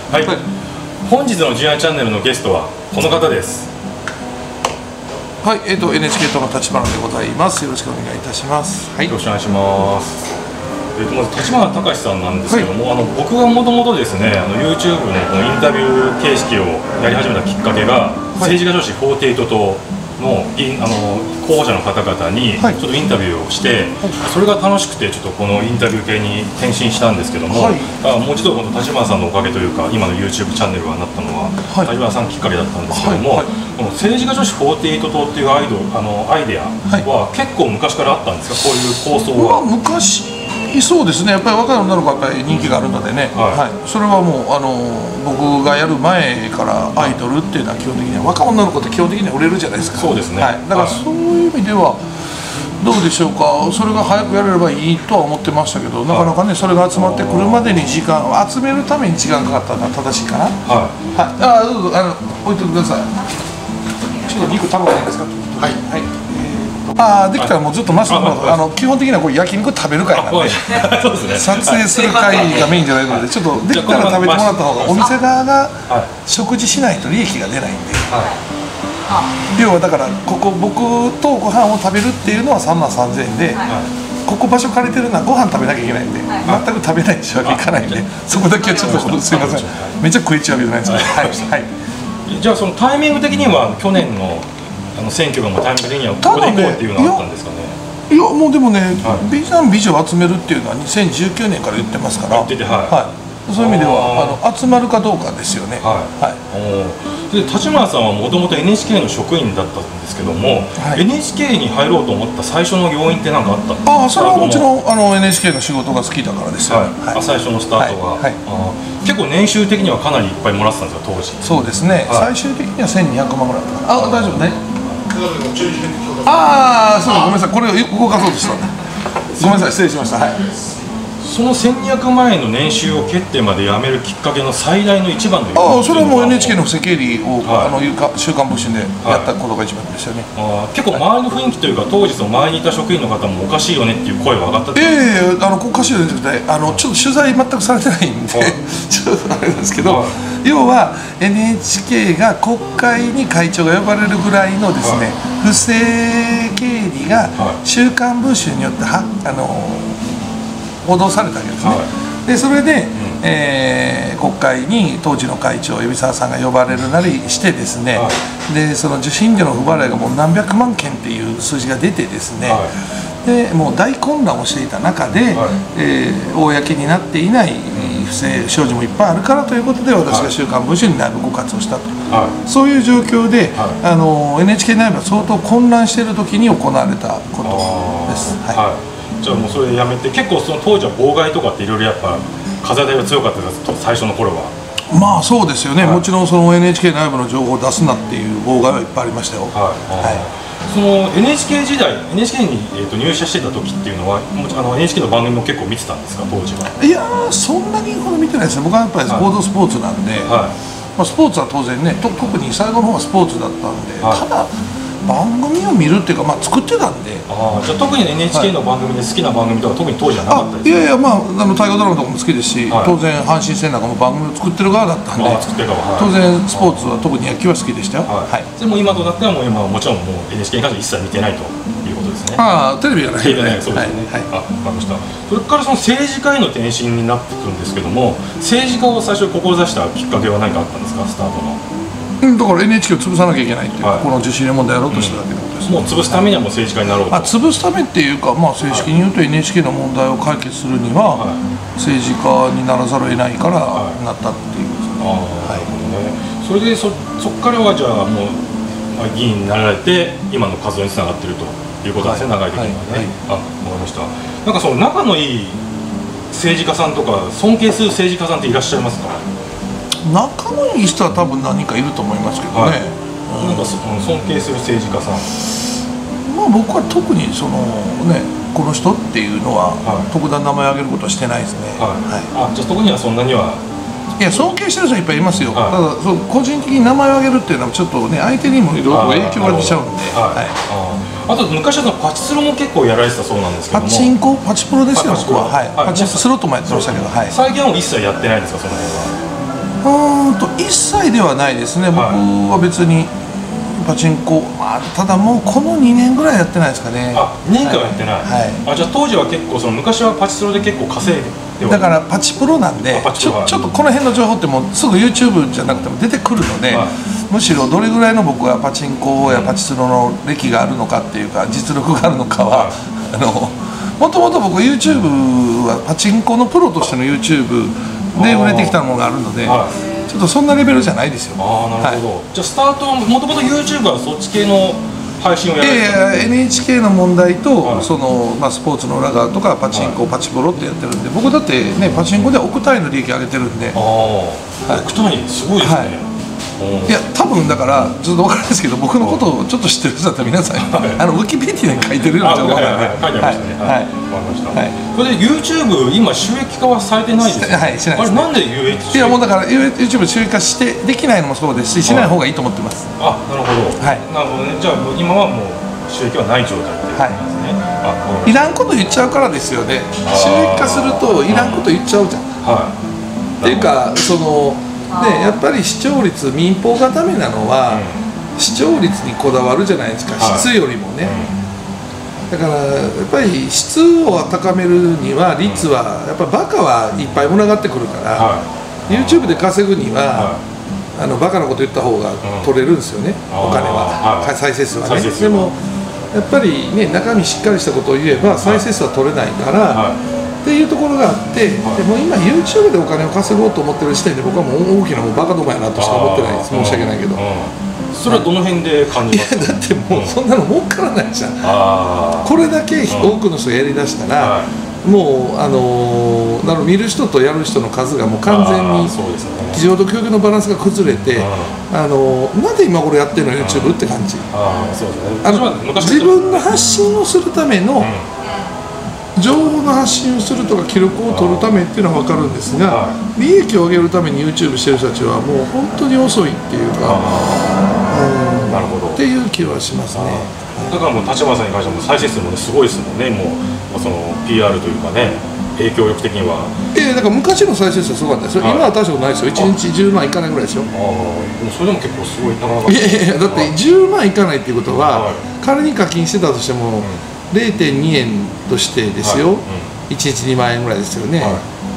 はい、本日のジュニアチャンネルのゲストはこの方です。 はい、NHK 党の立花でございます。よろしくお願いいたします。はい、 よろしくお願いします。まず立花隆さんなんですけども、はい、僕がもともとですね、YouTube のこのインタビュー形式をやり始めたきっかけが、はい、政治家女子48党の候補者の方々にちょっとインタビューをして、はい、それが楽しくてちょっとこのインタビュー系に転身したんですけども、はい、もう一度この立花さんのおかげというか今の YouTube チャンネルがなったのは、はい、立花さんきっかけだったんですけども、はいはい、この政治家女子48党っていうアイデアは結構昔からあったんですか、こういう構想は。 昔そうですね、やっぱり若い女の子はやっぱり人気があるのでね、はいはい、それはもう僕がやる前からアイドルっていうのは基本的には若い女の子って基本的には売れるじゃないですか。 そうですね、 はい、だからそういう意味ではどうでしょうか、それが早くやれればいいとは思ってましたけど、なかなかねそれが集まってくるまでに時間を集めるために時間かかったのは正しいかな。はい、はい、どうぞ置いてください。ちょっと肉食べないですか。はい、はい、できたらもうずっと回してもらうと、基本的にはこう焼肉食べる会なんで撮影する会がメインじゃないので、ちょっとできたら食べてもらった方がお店側が食事しないと利益が出ないんで、要はだから僕とご飯を食べるっていうのは3万3000円で、ここ場所借りてるのはご飯食べなきゃいけないんで、全く食べないってわけいかないんで、そこだけはちょっとすいません、めっちゃ食いちゃうわけじゃないですけど、はい。 じゃあそのタイミング的には去年の選挙がもうタイミング的にはここで行こうっていうのはあったんですかね。 いやもうでもね、美男美女を集めるっていうのは2019年から言ってますから、そういう意味では集まるかどうかですよね。 で立花さんはもともと NHK の職員だったんですけども、NHK に入ろうと思った最初の要因って何かあったんですか。 それはもちろんNHK の仕事が好きだからですよ。 最初のスタートが結構年収的にはかなりいっぱいもらってたんですか当時。 そうですね、最終的には1200万ぐらいだったかな。大丈夫ね。そうごめんなさい、これを動かそうとしたんだ。ごめんなさい、失礼しました。 その1200万円の年収を蹴ってまで辞めるきっかけの最大の一番の要因。 それはもう NHK の布施経理を週刊文春でやったことが一番ですよね。 結構周りの雰囲気というか、当時その周りにいた職員の方もおかしいよねっていう声は上がったって。 おかしいよねってちょっと取材全くされてないんでちょっとあれですけど、要は NHK が国会に会長が呼ばれるぐらいのですね、不正経理が週刊文春によって報道されたわけですね。でそれで、国会に当時の会長海老沢さんが呼ばれるなりしてですね、でその受信料の不払いがもう何百万件っていう数字が出てですね、でもう大混乱をしていた中で、公になっていない不正不祥事もいっぱいあるからということで、私が週刊文春に内部告発をしたと、そういう状況で、NHK 内部は相当混乱している時に行われたことです。 じゃあもうそれでやめて、結構その当時は妨害とかっていろいろやっぱ風当たりが強かったです、最初の頃は。 まあそうですよね、もちろんその NHK 内部の情報を出すなっていう妨害はいっぱいありましたよ。 その NHK 時代、NHK に入社してた時っていうのは、NHK の番組も結構見てたんですか当時は。 いやそんなにほど見てないですね。僕はやっぱり報道スポーツなんで、スポーツは当然ね、特に最後の方はスポーツだったんで、ただ番組を見るっていうか、作ってたんで。 じゃあ特に NHK の番組で好きな番組とか特に当時はなかったですか。 いやいや、大河ドラマとかも好きですし、当然阪神戦なんかも番組を作ってる側だったんで、当然スポーツは特に野球は好きでしたよ。 でも今となってはもう今はもちろんもう NHK に関して一切見てないということですね。 テレビがない。 そうですね。わかりました。それからその政治家への転身になってくるんですけども、政治家を最初志したきっかけは何かあったんですか、スタートの。 だから NHK を潰さなきゃいけないっていう、この受信料問題やろうとしただけのことです。 もう潰すためにはもう政治家になろうと。 潰すためっていうか、正式に言うと NHK の問題を解決するには政治家にならざるを得ないからなったっていうことですね。それでそこからはじゃあもう議員になられて今の活動につながっているということですね、長い的にはね。わかりました。なんかその仲のいい政治家さんとか尊敬する政治家さんっていらっしゃいますか。 仲のいい人は多分何人かいると思いますけどね。 なんか尊敬する政治家さん。 僕は特にそのね、この人っていうのは特段名前を挙げることはしてないですね。 じゃあ特にはそんなには。 いや尊敬してる人はいっぱいいますよ。ただ個人的に名前を挙げるっていうのはちょっとね、相手にもいろいろ影響が出ちゃうんで。 あと昔はパチスロも結構やられてたそうなんですけども。 パチプロですよ僕は。パチスロットもやってましたけど。 最近はもう一切やってないですか、その辺は。 一切ではないですね。僕は別にパチンコ、ただもうこの2年ぐらいやってないですかね。 2年間はやってない。じゃあ当時は結構昔はパチスロで結構稼いでだからパチプロなんでちょっとこの辺の情報ってもうすぐ YouTube じゃなくても出てくるので、むしろどれぐらいの僕はパチンコやパチスロの歴があるのかっていうか実力があるのかはもともと僕 YouTube はパチンコのプロとしての YouTube で売れてきたものがあるので、ちょっとそんなレベルじゃないですよ。 なるほど。じゃあスタートはもともと YouTube はそっち系の配信をやる。 NHK の問題とスポーツの裏側とかパチンコ、パチプロってやってるんで、僕だってねパチンコで億単位の利益上げてるんで。 億単位すごいですね。 いや多分だからちょっと分からないですけど、僕のことをちょっと知ってる人だったら皆さんウィキペディアに書いてるような情報なんで。 書いてありましたね。はい、わかりました。これで YouTube 今収益化はされてないですよね。 はい、してないです。 あれなんで有益？ いやもうだから YouTube 収益化してできないのもそうですし、しない方がいいと思ってます。 なるほど。はい。なるほどね。じゃあ今はもう収益はない状態ってことですね。 いらんこと言っちゃうからですよね。収益化するといらんこと言っちゃうじゃん。はい。っていうかやっぱり視聴率、民放がダメなのは、視聴率にこだわるじゃないですか、質よりもね。だからやっぱり質を高めるには率はやっぱバカはいっぱい群がってくるから、YouTube で稼ぐにはバカなこと言った方が取れるんですよね、お金は、再生数はね。でもやっぱりね、中身しっかりしたことを言えば再生数は取れないから。っていうところがあって、でも今 YouTube でお金を稼ごうと思ってる時点で僕はもう大きなバカどもやなとしか思ってないです。申し訳ないけど。 それはどの辺で感じますか？ だってもうそんなの儲からないじゃん。これだけ多くの人がやりだしたら、もう見る人とやる人の数がもう完全に需要と供給のバランスが崩れて、なんで今頃やってるの YouTube って感じ。自分の発信をするための情報の発信をするとか記録を取るためっていうのは分かるんですが、利益を上げるために YouTube してる人たちはもう本当に遅いっていうか、 なるほどっていう気はしますね。 だからもう立花さんに関してはもう再生数もすごいですもんね。もうその PR というかね、影響力的には。 だから昔の再生数はすごかったですよ。今は大したことないですよ。1日10万いかないぐらいですよ。 でもそれでも結構すごい。なかなか。 だって10万いかないっていうことは、仮に課金してたとしても0.2 円としてですよ、1日2万円ぐらいですよね。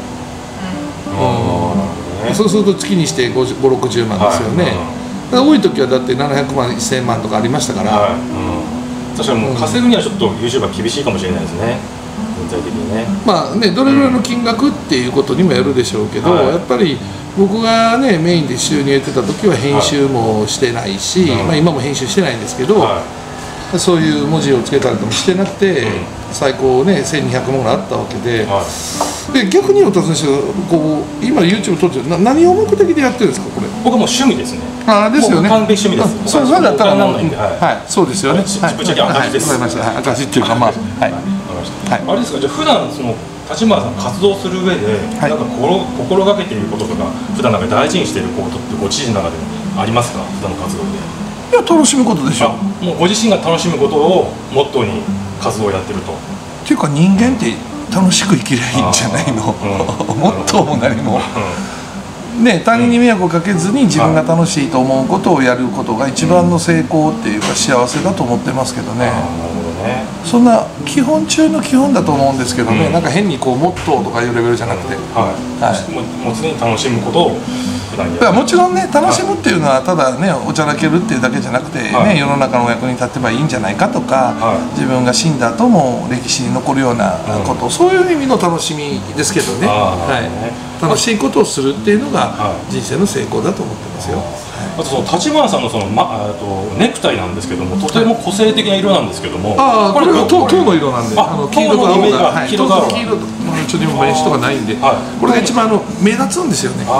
そうすると月にして5、60万ですよね。多い時はだって700万、1000万とかありましたから。 確かにもう稼ぐにはちょっと YouTube は厳しいかもしれないですね、全体的にね。 まあね、どれぐらいの金額っていうことにもよるでしょうけど、やっぱり僕がねメインで収入得てた時は編集もしてないし、今も編集してないんですけど、そういう文字をつけたりともしてなくて、最高ね1200万ぐらいあったわけで、逆にお尋ねしてこう今 YouTube 撮って何を目的でやってるんですかこれ？ 僕はもう趣味ですね。 ですよね。 完璧趣味です。 そうだったらそうですよね。 ぶっちゃけ赤字です。 わかりました。赤字っていうかまああれですか。じゃあ普段その立花さん活動する上でなんか心がけていることとか普段なんか大事にしていることってご自身の中でありますか？普段の活動で。 いや楽しむことでしょ。 もうご自身が楽しむことをモットーに活動をやってると。 っていうか人間って楽しく生きりゃいいんじゃないの。モットーも何も。ね、他人に迷惑をかけずに自分が楽しいと思うことをやることが一番の成功っていうか幸せだと思ってますけどね。そんな基本中の基本だと思うんですけどね、なんか変にこうモットーとかいうレベルじゃなくて、 もう常に楽しむことを普段やる。 もちろんね楽しむっていうのはただねおちゃらけるっていうだけじゃなくてね、世の中のお役に立てばいいんじゃないかとか、自分が死んだ後も歴史に残るようなこと、そういう意味の楽しみですけどね。楽しいことをするっていうのが人生の成功だと思ってますよ。 あとその立花さんのそのネクタイなんですけども、とても個性的な色なんですけども、 これは唐の色なんで、黄色と青が黄色とちょっと今名刺とかないんで、これが一番目立つんですよね。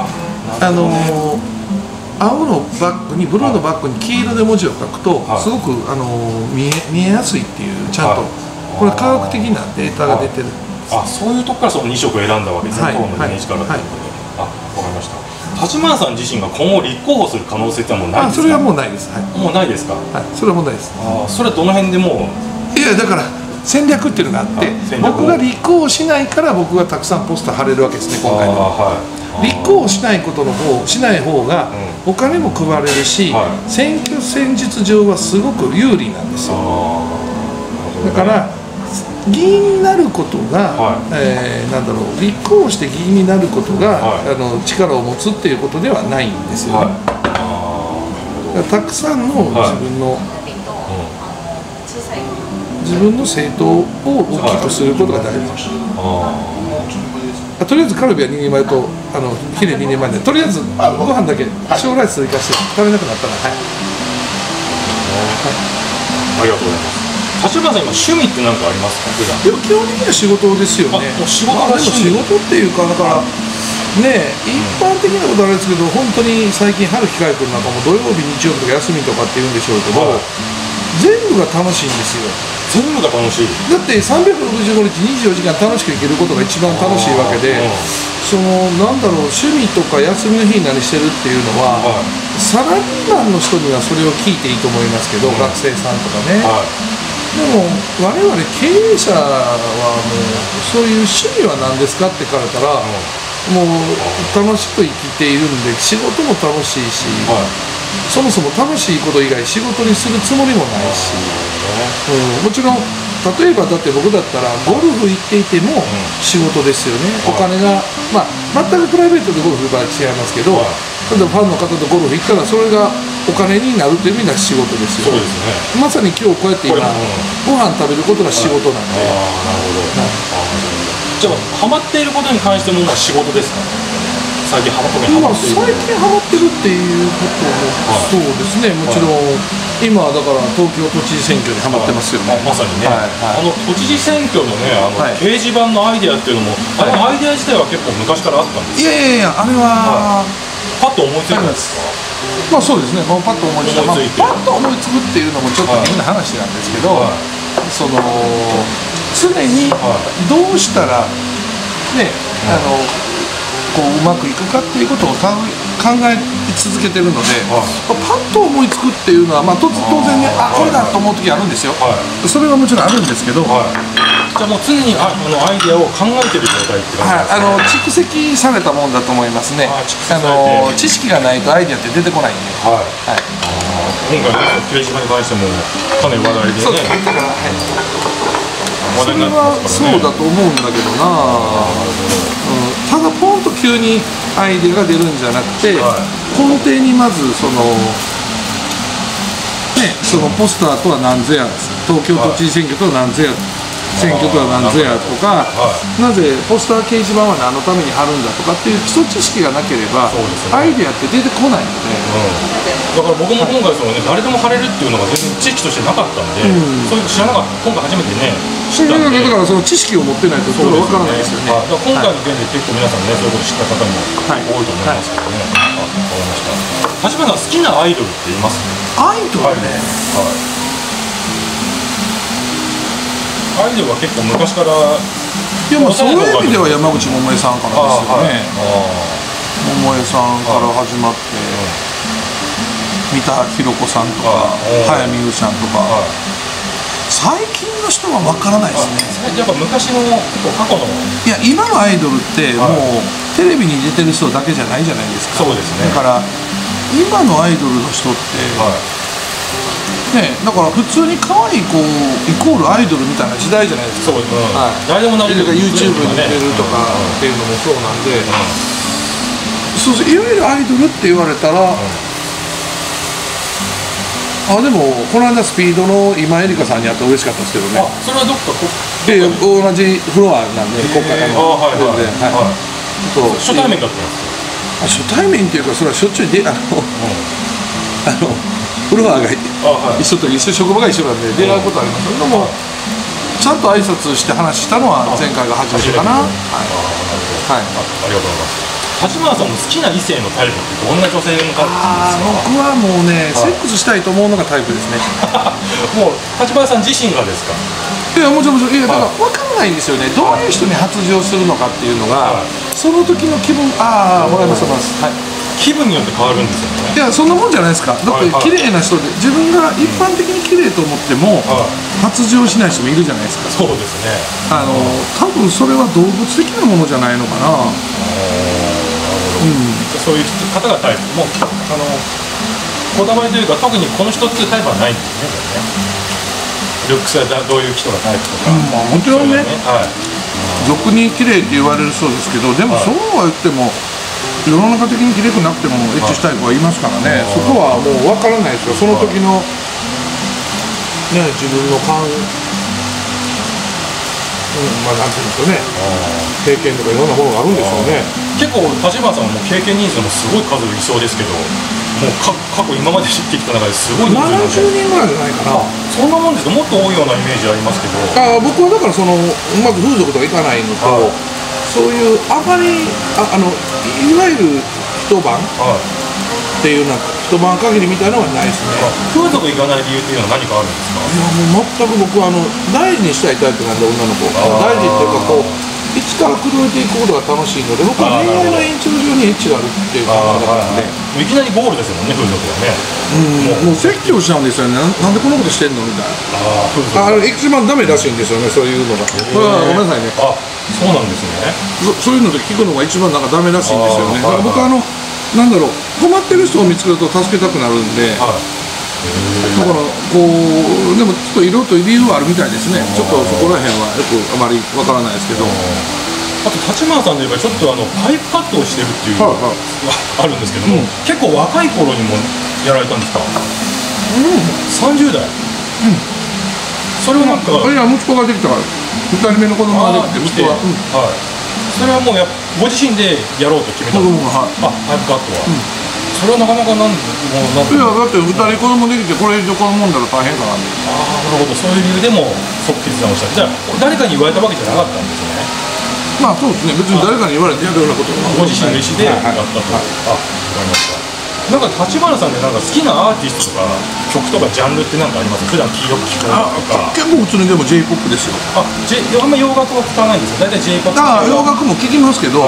青のバッグにブルーのバッグに黄色で文字を書くとすごく見えやすいっていう、ちゃんとこれ科学的なデータが出てる。 そういうとこからその2色を選んだわけですね、唐のイメージからということで。わかりました。立花さん自身が今後立候補する可能性ってもうないですか？ それはもうないです。 もうないですか？ それはもうないです。 それはどの辺でもう？ いやだから戦略っていうのがあって、僕が立候補しないから僕がたくさんポスター貼れるわけですね今回の。 立候補しない方がお金も配れるし、選挙戦術上はすごく有利なんですよ。だから議員になることが、なんだろう、立候補して議員になることが、力を持つっていうことではないんですよね。たくさんの自分の政党を大きくすることが大事。とりあえずカルビは2人前とヒレ2人前で、とりあえずご飯だけ小ライス追加して食べなくなったら、はい。 ありがとうございます。立花さん、今趣味って何かありますか？普段。 基本的には仕事ですよね。 もう仕事がでも仕事っていうか、だからね、一般的なことあれですけど、本当に最近春樹海君なんかも土曜日日曜日とか休みとかって言うんでしょうけど、全部が楽しいんですよ。 全部が楽しい。 だって365日24時間楽しく生きることが一番楽しいわけで、なんだろう、趣味とか休みの日に何してるっていうのは、サラリーマンの人にはそれを聞いていいと思いますけど、学生さんとかね。でも我々経営者はもうそういう趣味は何ですかって聞かれたら、もう楽しく生きているんで仕事も楽しいし、そもそも楽しいこと以外仕事にするつもりもないし、もちろん例えばだって僕だったらゴルフ行っていても仕事ですよね。お金が、全くプライベートでゴルフは違いますけど、例えばファンの方とゴルフ行ったらそれがお金になるという意味では仕事ですよね。まさに今日こうやって今ご飯食べることが仕事なんで。 じゃあハマっていることに関しても仕事ですか？最近ハマってるっていうこともそうですね。もちろん今だから東京都知事選挙にハマってますよね。 まさにね、都知事選挙のね、掲示板のアイデアっていうのも、アイデア自体は結構昔からあったんですか？ いやあれはパッと思いついたんですか？ そうですね。パッと思いつくっていうのもちょっと変な話なんですけど、常にどうしたらね、こううまくいくかっていうことを考え続けてるので、パッと思いつくっていうのは、当然ね、これだと思う時あるんですよ。それはもちろんあるんですけど、じゃあもう常にアイデアを考えてる状態って感じですか？ 蓄積されたもんだと思いますね。知識がないとアイデアって出てこないんで。 今回の掲示板に関してもかなり話題でね。 それはそうだと思うんだけどな。ただポンと急にアイデアが出るんじゃなくて、根底にまずそのポスターとは何ぞや、東京都知事選挙とは何ぞや、選挙とは何ぞやとか、なぜポスター掲示板は何のために貼るんだとかっていう基礎知識がなければ、アイデアって出てこないので。 だから僕も今回誰でも貼れるっていうのが全然知識としてなかったんで、そういうの知らなかった。今回初めてね知ったんで。だからその知識を持ってないと分からないですよね。 だから今回の件で結構皆さんね、そういうこと知った方も多いと思いますけどね。わかりました。立花さん好きなアイドルっています？ アイドルね。 アイドルは結構昔から。 いや、そういう意味では山口百恵さんからですよね。百恵さんから始まって、三田寛子さんとか早見優ちゃんとか、最近の人は分からないですね。 やっぱ昔の過去の、 いや今のアイドルってもうテレビに出てる人だけじゃないじゃないですか。 そうですね。 だから今のアイドルの人ってね、だから普通に可愛い子イコールアイドルみたいな時代じゃないですか。 そう誰でもなれる。 YouTube に出るとかっていうのもそうなんで、いわゆるアイドルって言われたら、でもこの間スピードの今江里香さんに会って嬉しかったですけどね。 それはどっか同じフロアなんで、今回初対面だったんですか？ 初対面っていうか、それはしょっちゅうでフロアが一緒と一緒、職場が一緒なんで出会うことありますけども、ちゃんと挨拶して話したのは前回が初めてかな。ありがとうございます。立花さんの好きな異性のタイプってどんな女性のタイプですか？ 僕はもうね、セックスしたいと思うのがタイプですね。 もう立花さん自身がですか？ いや、もちろんだから分かんないんですよね。どういう人に発情するのかっていうのが、その時の気分、もらいます。 気分によって変わるんですよね。 いや、そんなもんじゃないですか。だって綺麗な人で、自分が一般的に綺麗と思っても発情しない人もいるじゃないですか。 そうですね。 多分それは動物的なものじゃないのかな。 そういう方がタイプ、もうこだわりというか、特にこの人っていうタイプはないんですね。ルックスはどういう人がタイプとか、 もちろんね、俗に綺麗って言われるそうですけど、でもそうは言っても世の中的に綺麗くなくてもエッチしたい子はいますからね、そこはもう分からないですよ。その時のね、自分のまあなんていうんですかね、経験とかいろんなものがあるんでしょうね。 結構立花さんも経験人数もすごい数いそうですけど、もう過去今まで知ってきた中ですごい人数なんで。 70人ぐらいじゃないかな。 そんなもんですか。もっと多いようなイメージありますけど。 僕はだからまず風俗とか行かないのと、そういうあまりいわゆる一晩っていう一晩限りみたいなのはないですね。 風俗行かない理由っていうのは何かあるんですか。 いやもう全く僕は大事にしたいタイプなんで、女の子大事っていうかいつから口説いていくことが楽しいので、僕は恋愛の延長上にエッチがあるっていう考え方なんで、 いきなりゴールですもんね、風俗はね。 もう説教しちゃうんですよね。なんでこんなことしてんのみたいな。一番ダメらしいんですよね、そういうのが。ごめんなさいね。 そうなんですね。 そういうので聞くのが一番ダメらしいんですよね。だから僕はなんだろう、困ってる人を見つけると助けたくなるんで、だからでもちょっといろいろと理由はあるみたいですね。ちょっとそこら辺はよくあまりわからないですけど。 あと立花さんといえばちょっとパイプカットをしてるっていうのがあるんですけども、結構若い頃にもやられたんですか。30代。それはなんか、 いや息子ができたから、2人目の子供ができて、息子は、 それはもうご自身でやろうと決めたんですか。パイプカットは。それはなかなかいや、だって2人子供できて、これ以上子供産んだら大変かな。 なるほど、そういう理由でも即決断をした。じゃあ誰かに言われたわけじゃなかったんですね。 まあそうですね、別に誰かに言われてやるようなことはご自身の意思でやったと。わかりました。なんか立花さんでなんか好きなアーティストとか曲とかジャンルって何かあります？普段よく聞くのとか。 結構普通にでも J-POP ですよ。 あんま洋楽は聞かないんですよ。大体 J-POP。 洋楽も聞きますけど、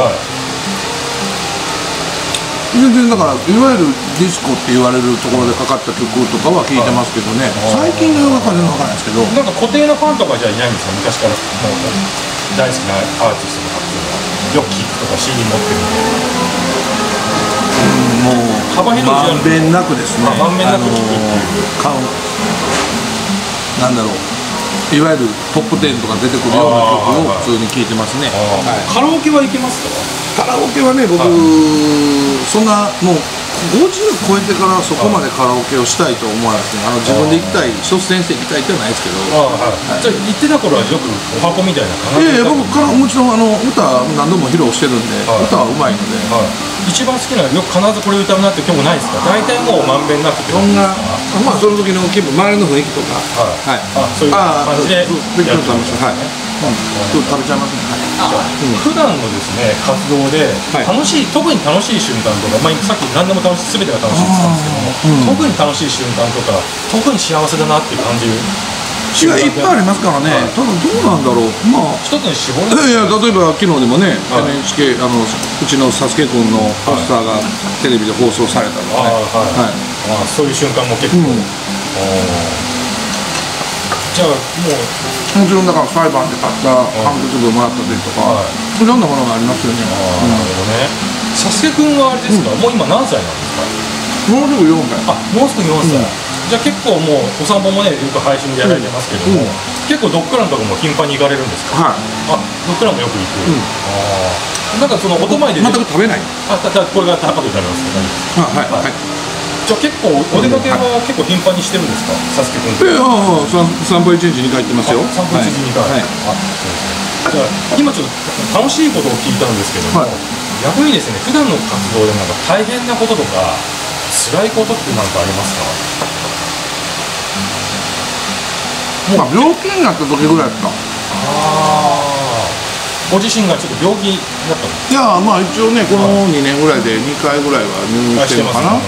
全然だからいわゆるディスコって言われるところでかかった曲とかは聞いてますけどね。最近の洋楽は全然わからないですけど。 なんか固定のファンとかじゃいないんですか？昔からもう大好きなアーティストとかっていうのはよく聞くとか CD 持ってるんで。 もう幅広いまんべんなくですね。 まんべんなく聞くっていうなんだろう、いわゆるトップ10とか出てくるような曲を普通に聴いてますね。 カラオケは行けますか？ カラオケはね、僕そんなもう50超えてからそこまでカラオケをしたいと思わないですね。自分で行きたい、率先して行きたいってはないですけど。 じゃあ行ってた頃はよくお箱みたいな感じで。 僕もちろん歌何度も披露してるんで、歌はうまいので。 一番好きなのよく必ずこれ歌うなって曲もないですか？大体もうまんべんなくて。 そんなまあその時の気分、周りの雰囲気とか、 そういう感じでやってます。食べちゃいますね。 普段のですね活動で特に楽しい瞬間とか、さっき何でも楽しい、全てが楽しいって言ったんですけども、特に楽しい瞬間とか、特に幸せだなって感じるいっぱいありますからね。ただどうなんだろう。 一つに絞る。 例えば昨日でもね、NHK うちのサスケ君のポスターがテレビで放送されたので、 そういう瞬間も結構。じゃあもちろんだから裁判で買った判決文もらったりとか、いろんなものがありますよね。 なるほどね。サスケ君はあれですか？もう今何歳なんですか？ もうすぐ4歳。 もうすぐ4歳。じゃあ結構もうお散歩もねよく配信でやられてますけども、結構ドッグランとかも頻繁に行かれるんですか？ドッグランもよく行く。なんかそのお泊まりで全く食べない。 これが高く食べます。じゃあ結構お出かけは結構頻繁にしてるんですか？サスケ君って。 散歩1日2回行ってますよ。 散歩1日2回。じゃあ今ちょっと楽しいことを聞いたんですけども、逆にですね普段の活動でなんか大変なこととか辛いことって何かありますか？ 病気になった時ぐらいですか。 ご自身がちょっと病気だったんですか？ いや一応ねこの2年ぐらいで2回ぐらいは入院してるのかな。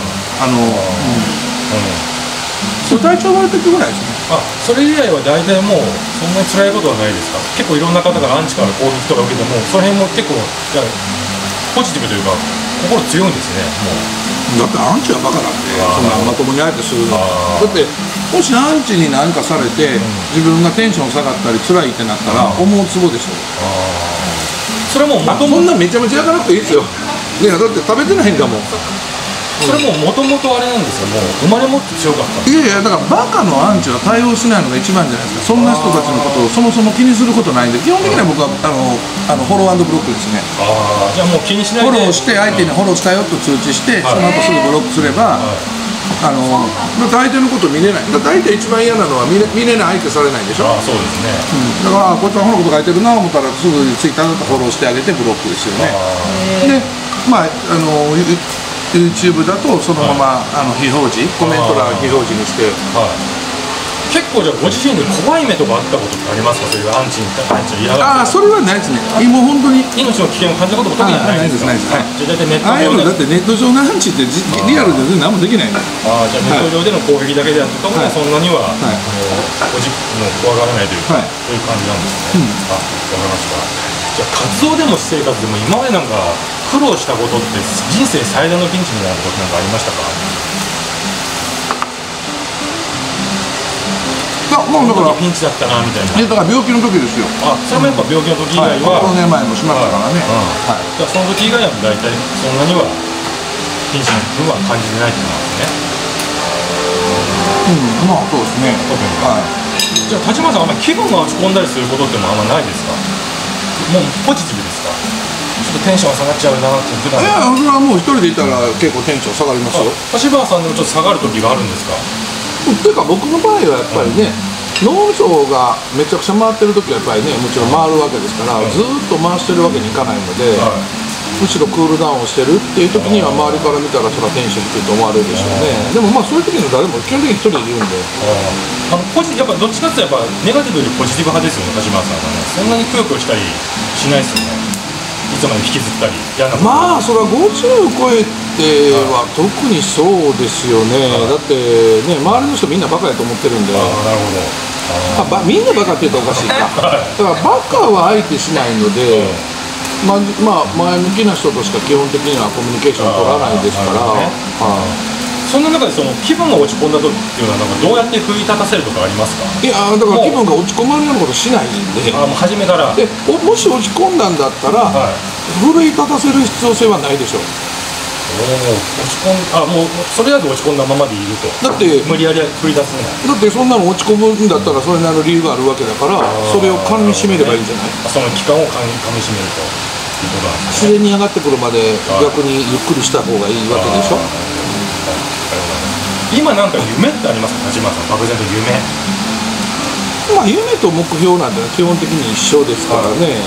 体調悪い時ぐらいですね。 それ以外は大体もうそんなに辛いことはないですか？結構いろんな方がアンチから攻撃とか受けても、その辺も結構ポジティブというか心強いんですね。 だってアンチはバカなんで、そんなまともにあえてするの。だってもしアンチに何かされて自分がテンション下がったり辛いってなったら思うツボでしょ。 それもそんなめちゃめちゃやらなくていいですよ。 いやだって食べてないんだもん。 それもともとあれなんですよ、もう生まれ持って強かった。 いやいやだからバカのアンチは対応しないのが一番じゃないですか。そんな人たちのことをそもそも気にすることないんで、基本的には僕はフォロー&ブロックですね。 ああ、じゃあもう気にしないでフォローして相手にフォローしたよと通知して、その後すぐブロックすれば、だって相手のこと見れない。だって相手一番嫌なのは見れない相手されないでしょ。 ああ、そうですね。 だからこいつはこのこと書いてるなと思ったらすぐツイッターだとフォローしてあげてブロックですよね。でまあYouTube だとそのまま、非表示コメント欄非表示にして、 結構じゃあご自身で怖い目とかあったことってありますか？そういうアンチに嫌がる。 ああそれはないですね。もう本当に命の危険を感じたことも特にないですか？ ないです。 じゃあ大体ネット上でだってネット上のアンチってリアルで何もできないんだ。 ああ、じゃあネット上での攻撃だけであってともそんなにはご自分の怖がらないというか、そういう感じなんですね。あ、わかりました。じゃあ活動でも私生活でも今までなんか苦労したことって人生最大のピンチみたいなことなんかありましたか？ もうだからピンチだったなみたいな。 だから病気の時ですよ。 あ、それもやっぱ病気の時以外は。 5年前もしましたからね。 じゃあその時以外は大体そんなにはピンチの分は感じてないってことなんですね。 まあそうですね。 特に。じゃあ立花さんあんまり気分が落ち込んだりすることってもあんまないですか？もうポジティブですか？ちょっとテンションが下がっちゃうなって普段。 いやそれはもう一人でいたら結構テンション下がりますよ。 立花さんでもちょっと下がる時があるんですか？ っていうか僕の場合はやっぱりね、脳みそがめちゃくちゃ回ってる時はやっぱりねもちろん回るわけですから、ずっと回してるわけにいかないので、むしろクールダウンをしてるっていう時には周りから見たらそれはテンション低いと思われるでしょうね。でもまあそういう時の誰も基本的に一人でいるんで、 やっぱどっちかっていうとやっぱネガティブよりポジティブ派ですよね、立花さんはね。そんなにくよくよしたりしないですよね。いつまで引きずったり嫌なこと。まあそれは50超えては特にそうですよね。だってね周りの人みんなバカやと思ってるんで。 なるほど。 みんなバカって言うとおかしいか。だからバカは相手しないので、まあ前向きな人としか基本的にはコミュニケーション取らないですから。 そんな中でその気分が落ち込んだ時っていうのはなんかどうやって奮い立たせるとかありますか？ いやだから気分が落ち込まるようなことしないんで。 もう初めから。 でもし落ち込んだんだったら、奮い立たせる必要性はないでしょう。 もうそれだけ落ち込んだままでいると。だって無理やり振り出すね。 だってそんなの落ち込むんだったらそれなりの理由があるわけだから、それを噛み締めればいいんじゃない？ その期間を噛み締めるということなんですね。 自然に上がってくるまで逆にゆっくりした方がいいわけでしょ。 今なんか夢ってありますか？立花さん漠然と夢。 まあ夢と目標なんて基本的に一緒ですからね。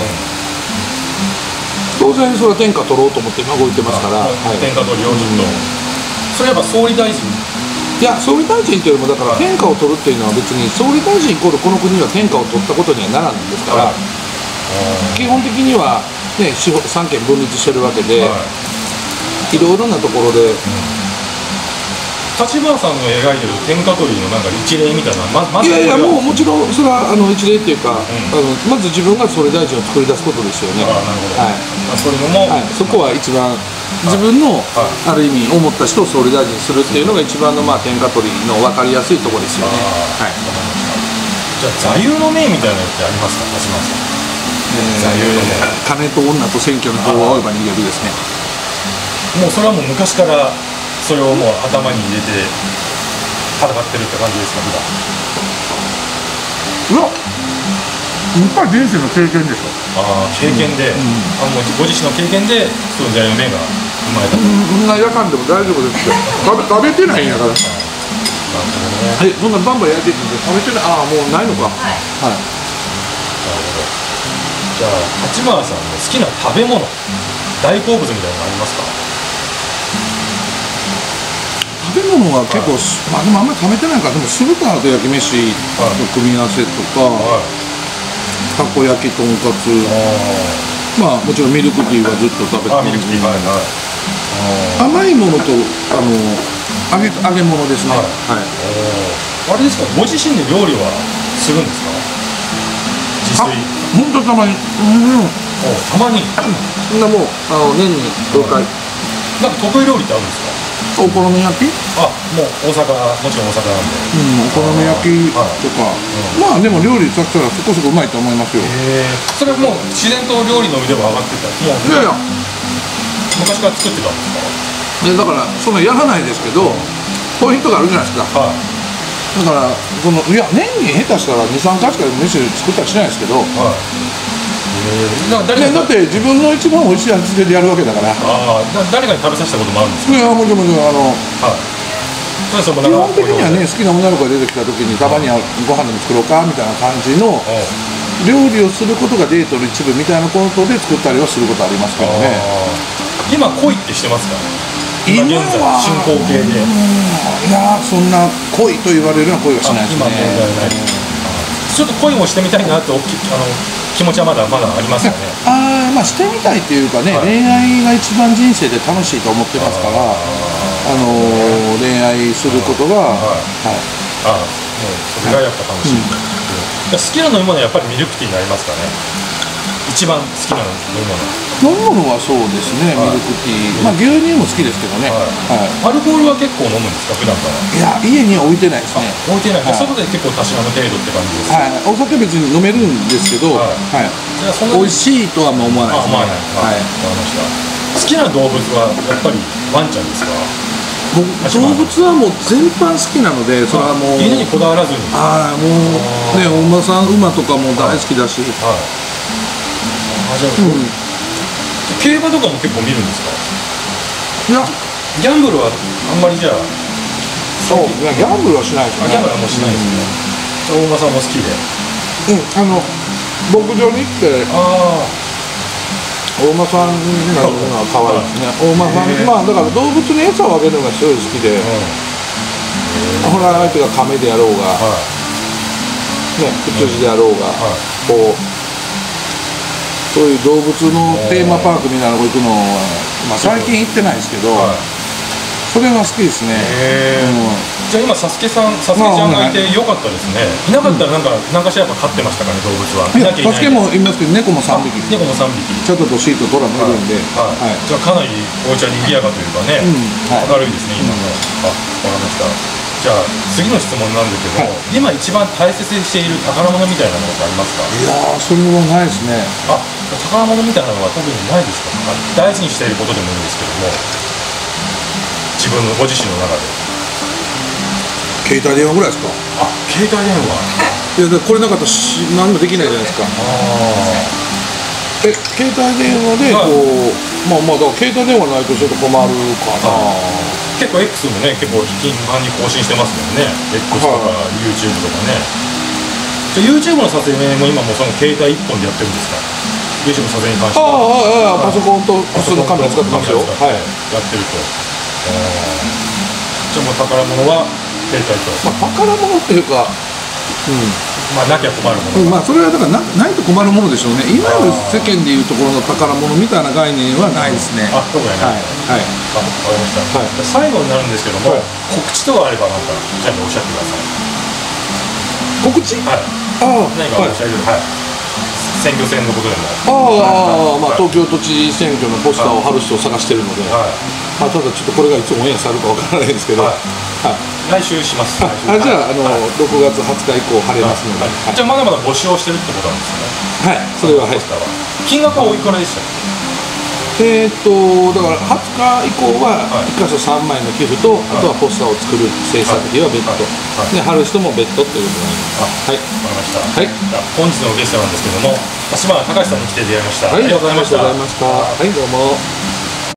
当然それは天下取ろうと思って今動いてますから。 天下取りをずっと。それやっぱ総理大臣。 いや総理大臣というよりもだから天下を取るっていうのは別に総理大臣イコールこの国は天下を取ったことにはならないんですから。基本的にはね三権分立してるわけで、いろいろなところで。 立花さんの描いてる天下取りのなんか一例みたいな。 いやいやもうもちろんそれは一例っていうか、まず自分が総理大臣を作り出すことですよね。 なるほど。そういうのも、 そこは一番自分のある意味思った人を総理大臣にするっていうのが一番の天下取りの分かりやすいところですよね。 じゃあ座右の銘みたいなのってありますか、立花さん？座右の銘。 金と女と選挙の方を追えば逃げるですね。 もうそれはもう昔からそれをもう頭に入れて戦ってるって感じですか？ いや、やっぱり人生の経験でしょ。 経験で、もうご自身の経験でそういう座右の銘が生まれた。 そんな夜間でも大丈夫ですよ。食べてないんやから。そんなバンバン焼いてて食べてない。もうないのか。はい。なるほど。じゃあ立花さんの好きな食べ物、大好物みたいなのありますか？ 食べ物は結構、でもあんまり食べてないから、でも酢豚と焼き飯の組み合わせとか、たこ焼きとんかつ、もちろんミルクティーはずっと食べてます。甘いものと揚げ物ですね。 あれですか、ご自身で料理はするんですか？自炊。 本当たまに。 たまに。 そんなもう年に5回。 なんか得意料理ってあるんですか？ お好み焼き？ もうもちろん大阪なんで。 お好み焼きとか。でも料理させたらそこそこうまいと思いますよ。 それもう自然と料理の腕は上がってた。 いやいや。 昔から作ってたんですか？ だからそのやらないですけど、ポイントがあるじゃないですか。だからこのいや年に下手したら23回しか飯作ったりしないですけど、だって自分の一番美味しい味付けでやるわけだから。 誰かに食べさせたこともあるんですか？ いやもちろん基本的にはね、好きな女の子が出てきた時にたまにはご飯でも作ろうかみたいな感じの料理をすることがデートの一部みたいなことで作ったりはすることありますけどね。 今恋ってしてますか？今現在進行形で。 いやそんな恋と言われるような恋はしないですね。 ちょっと恋もしてみたいなって気持ちはまだありますよね。 まあしてみたいっていうかね、恋愛が一番人生で楽しいと思ってますから、恋愛することが、もうそれがやっぱ楽しい。好きな飲み物はやっぱりミルクティーになりますかね。一番好きな飲み物はそうですね、ミルクティー、まあ牛乳も好きですけどね。 アルコールは結構飲むんですか、普段から？ いや、家には置いてないですね。 置いてない。外で結構たしなむ程度って感じです。 お酒別に飲めるんですけど、美味しいとは思わないですね。 好きな動物はやっぱりワンちゃんですか？ 動物はもう全般好きなので、それはもう犬にこだわらずに。 もうね、お馬さん、馬とかも大好きだし。 競馬とかも結構見るんですか？ いや、 ギャンブルはあんまりじゃあ。 そう、いやギャンブルはしないですね。 ギャンブルはもうしないですね。大馬さんも好きで。 牧場に行って大馬さんになるのは可愛いですね。大馬さん、まあだから動物に餌をあげるのがすごい好きで、ほら相手が亀であろうが羊であろうが、こうそういう動物のテーマパークみたいなとこ行くのは、最近行ってないですけど、それが好きですね。 じゃあ今サスケちゃんがいてよかったですね。いなかったらなんかしらやっぱ飼ってましたからね、動物は。 いや、サスケもいますけど、猫も3匹。 猫も3匹。 ちょっとどしっとトラもいるんで。 じゃあかなりお家は賑やかというかね、明るいですね、今も。わかりました。じゃあ次の質問なんですけど、今一番大切にしている宝物みたいなものってありますか？ いやー、それはないですね。 宝物みたいなのは特にないですか？大事にしていることでもいいんですけども、自分のご自身の中で。 携帯電話ぐらいですか？ 携帯電話。 いや、これなかったら何もできないじゃないですか。携帯電話でこう、だから携帯電話ないとちょっと困るかな。 結構 X もね、結構頻繁に更新してますもんね。X とか YouTube とかね。じゃあ YouTube の撮影も今もうその携帯1本でやってるんですか？ YouTube の撮影に関しては。 パソコンと普通のカメラ使ってますよ。 やってると。じゃあもう宝物は携帯と。 宝物っていうか、 なきゃ困るもの。 それはだからないと困るものでしょうね。今の世間でいうところの宝物みたいな概念はないですね。 そうだよね。わかりました。最後になるんですけども、告知とかあればなんかじゃあおっしゃってください。 告知？ 何かおっしゃる。選挙戦のことでも。 東京都知事選挙のポスターを貼る人を探してるので、ただちょっとこれがいつオンエアされるかわからないですけど、 来週します。 じゃあ6月20日以降貼れますので。 じゃあまだまだ募集をしてるってことなんですね。 それは金額はおいくらでしたっけ？ だから20日以降は1箇所3枚の寄付と、あとはポスターを作る制作費は別途で、貼る人も別途ということになります。 わかりました。本日のゲストなんですけども、島隆さんに来ていただきました。 ありがとうございました。はい、どうも。